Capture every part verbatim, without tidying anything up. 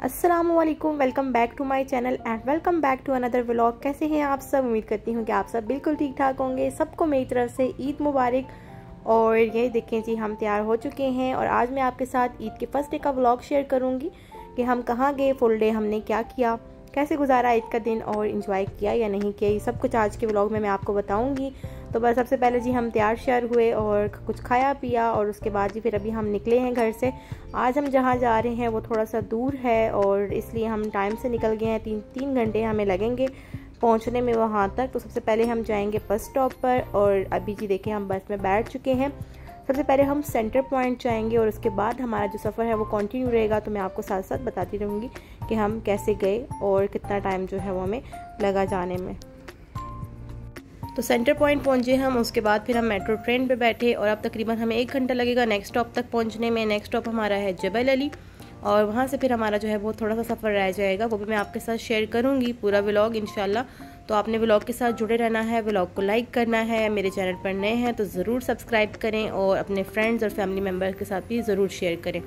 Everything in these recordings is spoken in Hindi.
अस्सलामुअलैकुम, welcome back to my channel and welcome back to another vlog. कैसे हैं आप सब? उम्मीद करती हूँ कि आप सब बिल्कुल ठीक ठाक होंगे। सबको मेरी तरफ से ईद मुबारक। और ये देखें जी, हम तैयार हो चुके हैं और आज मैं आपके साथ ईद के फर्स्ट डे का व्लॉग शेयर करूँगी कि हम कहाँ गए, फुल डे हमने क्या किया, कैसे गुजारा ईद का दिन और इन्जॉय किया या नहीं किया, ये सब कुछ आज के व्लॉग में मैं आपको बताऊँगी। तो बस सबसे पहले जी हम तैयार श्यार हुए और कुछ खाया पिया और उसके बाद जी फिर अभी हम निकले हैं घर से। आज हम जहाँ जा रहे हैं वो थोड़ा सा दूर है और इसलिए हम टाइम से निकल गए हैं। तीन तीन घंटे हमें लगेंगे पहुँचने में वहाँ तक। तो सबसे पहले हम जाएंगे बस स्टॉप पर और अभी जी देखिए हम बस में बैठ चुके हैं। सबसे पहले हम सेंटर पॉइंट जाएंगे और उसके बाद हमारा जो सफ़र है वो कंटिन्यू रहेगा। तो मैं आपको साथ साथ बताती रहूँगी कि हम कैसे गए और कितना टाइम जो है वो हमें लगा जाने में। तो सेंटर पॉइंट पहुंचे हम, उसके बाद फिर हम मेट्रो ट्रेन पे बैठे और अब तकरीबन हमें एक घंटा लगेगा नेक्स्ट स्टॉप तक पहुंचने में। नेक्स्ट स्टॉप हमारा है जबल अली और वहां से फिर हमारा जो है वो थोड़ा सा सफ़र रह जाएगा, वो भी मैं आपके साथ शेयर करूंगी पूरा व्लॉग इंशाल्लाह। तो आपने व्लॉग के साथ जुड़े रहना है, व्लॉग को लाइक करना है, मेरे चैनल पर नए हैं तो ज़रूर सब्सक्राइब करें और अपने फ्रेंड्स और फैमिली मेम्बर्स के साथ भी ज़रूर शेयर करें।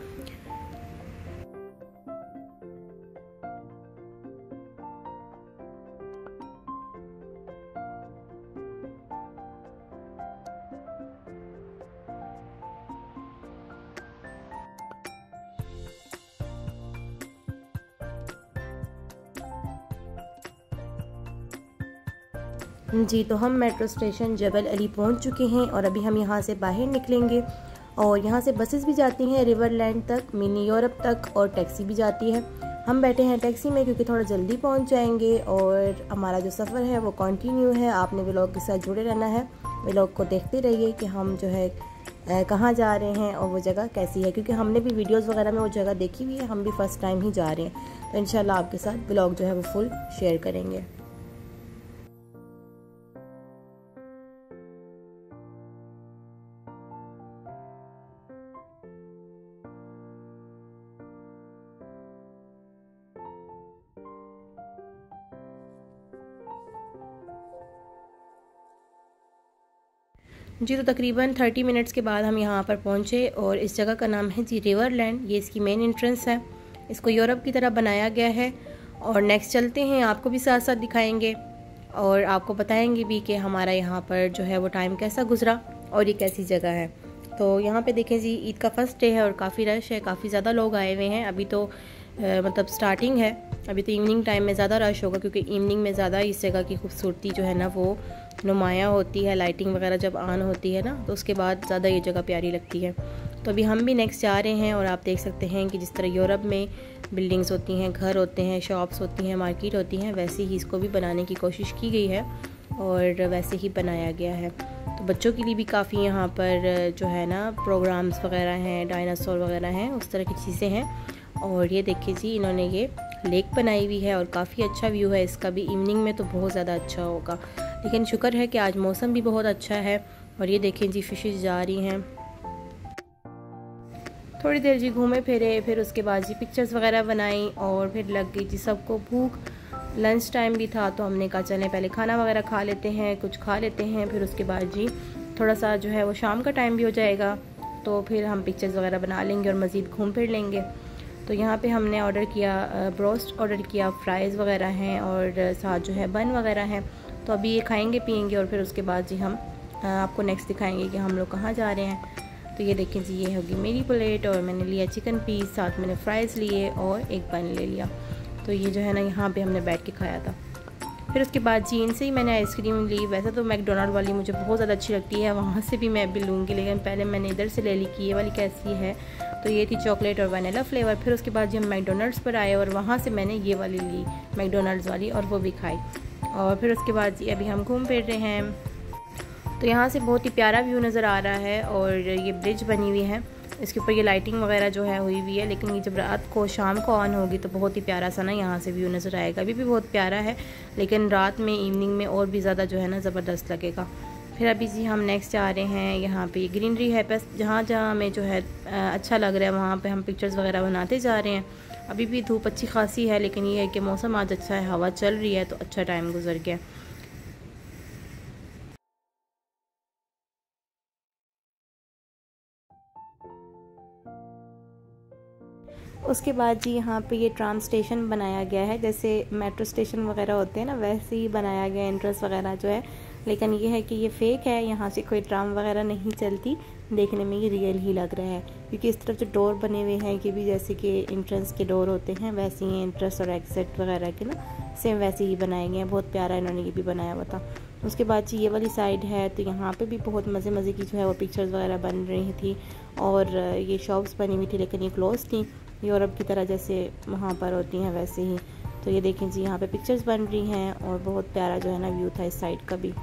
जी तो हम मेट्रो स्टेशन जबल अली पहुंच चुके हैं और अभी हम यहां से बाहर निकलेंगे और यहां से बसेस भी जाती हैं रिवरलैंड तक, मिनी यूरोप तक और टैक्सी भी जाती है। हम बैठे हैं टैक्सी में क्योंकि थोड़ा जल्दी पहुंच जाएंगे और हमारा जो सफ़र है वो कंटिन्यू है। आपने व्लॉग के साथ जुड़े रहना है, व्लॉग को देखते रहिए कि हम जो है कहाँ जा रहे हैं और वो जगह कैसी है, क्योंकि हमने भी वीडियोज़ वगैरह में वो जगह देखी हुई है, हम भी फर्स्ट टाइम ही जा रहे हैं। तो इंशाल्लाह आपके साथ व्लॉग जो है वो फुल शेयर करेंगे। जी तो तकरीबन तीस मिनट्स के बाद हम यहाँ पर पहुँचे और इस जगह का नाम है जी रिवरलैंड। ये इसकी मेन एंट्रेंस है, इसको यूरोप की तरह बनाया गया है। और नेक्स्ट चलते हैं, आपको भी साथ साथ दिखाएंगे और आपको बताएंगे भी कि हमारा यहाँ पर जो है वो टाइम कैसा गुजरा और ये कैसी जगह है। तो यहाँ पे देखें जी, ईद का फर्स्ट डे है और काफ़ी रश है, काफ़ी ज़्यादा लोग आए हुए हैं। अभी तो आ, मतलब स्टार्टिंग है, अभी तो इवनिंग टाइम में ज़्यादा रश होगा क्योंकि इवनिंग में ज़्यादा इस जगह की खूबसूरती जो है ना वो नुमायाँ होती है। लाइटिंग वगैरह जब ऑन होती है ना तो उसके बाद ज़्यादा ये जगह प्यारी लगती है। तो अभी हम भी नेक्स्ट जा रहे हैं और आप देख सकते हैं कि जिस तरह यूरोप में बिल्डिंग्स होती हैं, घर होते हैं, शॉप्स होती हैं, मार्केट होती हैं, वैसे ही इसको भी बनाने की कोशिश की गई है और वैसे ही बनाया गया है। तो बच्चों के लिए भी काफ़ी यहाँ पर जो है ना प्रोग्राम्स वगैरह हैं, डायनासोर वगैरह हैं, उस तरह की चीज़ें हैं। और ये देखिए जी, इन्होंने ये लेक बनाई हुई है और काफ़ी अच्छा व्यू है इसका भी। इवनिंग में तो बहुत ज़्यादा अच्छा होगा, लेकिन शुक्र है कि आज मौसम भी बहुत अच्छा है। और ये देखें जी, फिशेस जा रही हैं। थोड़ी देर जी घूमे फिरे, फिर उसके बाद जी पिक्चर्स वगैरह बनाई और फिर लग गई जी सबको भूख। लंच टाइम भी था तो हमने कहा चलें पहले खाना वगैरह खा लेते हैं, कुछ खा लेते हैं, फिर उसके बाद जी थोड़ा सा जो है वो शाम का टाइम भी हो जाएगा तो फिर हम पिक्चर्स वगैरह बना लेंगे और मज़ीद घूम फिर लेंगे। तो यहाँ पे हमने ऑर्डर किया ब्रोस्ट ऑर्डर किया, फ्राइज़ वगैरह हैं और साथ जो है बन वगैरह हैं। तो अभी ये खाएंगे पियेंगे और फिर उसके बाद जी हम आपको नेक्स्ट दिखाएंगे कि हम लोग कहाँ जा रहे हैं। तो ये देखें जी, ये होगी मेरी प्लेट और मैंने लिया चिकन पीस, साथ मैंने फ्राइज़ लिए और एक बन ले लिया। तो ये जो है ना यहाँ पे हमने बैठ के खाया था। फिर उसके बाद जी इनसे ही मैंने आइसक्रीम ली। वैसे तो मैकडोनल्ड वाली मुझे बहुत ज़्यादा अच्छी लगती है, वहाँ से भी मैं भी लूँगी, लेकिन पहले मैंने इधर से ले ली कि ये वाली कैसी है। तो ये थी चॉकलेट और वनीला फ्लेवर। फिर उसके बाद जब हम मैकडोनल्ड्स पर आए और वहाँ से मैंने ये वाली ली मैकडोनल्ड्स वाली और वो भी खाई। और फिर उसके बाद जी अभी हम घूम फिर रहे हैं। तो यहाँ से बहुत ही प्यारा व्यू नज़र आ रहा है और ये ब्रिज बनी हुई है, इसके ऊपर ये लाइटिंग वगैरह जो है हुई हुई है। लेकिन ये जब रात को शाम को ऑन होगी तो बहुत ही प्यारा सा ना यहाँ से व्यू नज़र आएगा। अभी भी बहुत प्यारा है लेकिन रात में इवनिंग में और भी ज़्यादा जो है ना ज़बरदस्त लगेगा। फिर अभी जी हम नेक्स्ट जा रहे हैं, यहाँ पे ग्रीनरी है, बस जहाँ जहाँ हमें जो है अच्छा लग रहा है वहाँ पे हम पिक्चर्स वगैरह बनाते जा रहे हैं। अभी भी धूप अच्छी खासी है लेकिन ये है कि मौसम आज अच्छा है, हवा चल रही है तो अच्छा टाइम गुजर गया। उसके बाद जी यहाँ पे ये ट्राम स्टेशन बनाया गया है, जैसे मेट्रो स्टेशन वगैरह होते हैं ना वैसे ही बनाया गया एंट्रेंस वगैरह जो है। लेकिन ये है कि ये फेक है, यहाँ से कोई ट्राम वगैरह नहीं चलती, देखने में ये रियल ही लग रहा है। क्योंकि इस तरफ जो डोर बने हुए हैं कि भी जैसे कि एंट्रेंस के डोर होते हैं वैसे ही एंट्रेंस और एग्जिट वगैरह के ना सेम वैसे ही बनाए गए हैं। बहुत प्यारा इन्होंने ये भी बनाया हुआ था। उसके बाद जी ये वाली साइड है तो यहाँ पे भी बहुत मज़े मज़े की जो है वो पिक्चर्स वगैरह बन रही थी और ये शॉप्स बनी हुई थी, लेकिन ये क्लोज थी, यूरोप की तरह जैसे वहाँ पर होती हैं वैसे ही। तो ये देखें जी यहाँ पे पिक्चर्स बन रही हैं और बहुत प्यारा जो है ना व्यू था इस साइड का भी।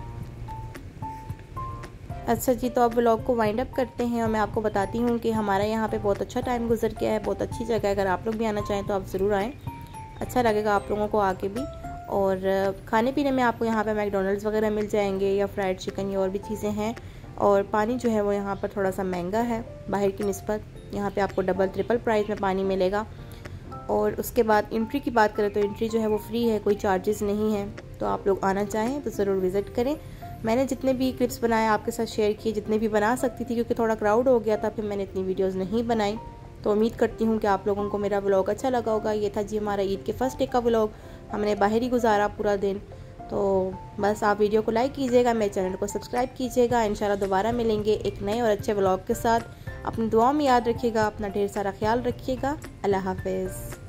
अच्छा जी, तो अब व्लॉग को वाइंड अप करते हैं और मैं आपको बताती हूँ कि हमारा यहाँ पे बहुत अच्छा टाइम गुजर गया है, बहुत अच्छी जगह है। अगर आप लोग भी आना चाहें तो आप ज़रूर आएँ, अच्छा लगेगा आप लोगों को आके भी। और खाने पीने में आपको यहाँ पे मैकडोनल्ड्स वगैरह मिल जाएंगे या फ्राइड चिकन या और भी चीज़ें हैं। और पानी जो है वो यहाँ पर थोड़ा सा महंगा है बाहर की निस्बत, यहाँ पे आपको डबल ट्रिपल प्राइस में पानी मिलेगा। और उसके बाद एंट्री की बात करें तो एंट्री जो है वो फ्री है, कोई चार्जेस नहीं है। तो आप लोग आना चाहें तो ज़रूर विज़िट करें। मैंने जितने भी क्लिप्स बनाए आपके साथ शेयर किए, जितने भी बना सकती थी, क्योंकि थोड़ा क्राउड हो गया था फिर मैंने इतनी वीडियोस नहीं बनाई। तो उम्मीद करती हूँ कि आप लोगों को मेरा व्लॉग अच्छा लगा होगा। ये था जी हमारा ईद के फर्स्ट डे का व्लॉग, हमने बाहर ही गुजारा पूरा दिन। तो बस आप वीडियो को लाइक कीजिएगा, मेरे चैनल को सब्सक्राइब कीजिएगा। इंशाल्लाह दोबारा मिलेंगे एक नए और अच्छे व्लॉग के साथ। अपनी दुआ में याद रखिएगा, अपना ढेर सारा ख्याल रखिएगा। अल्लाह हाफिज़।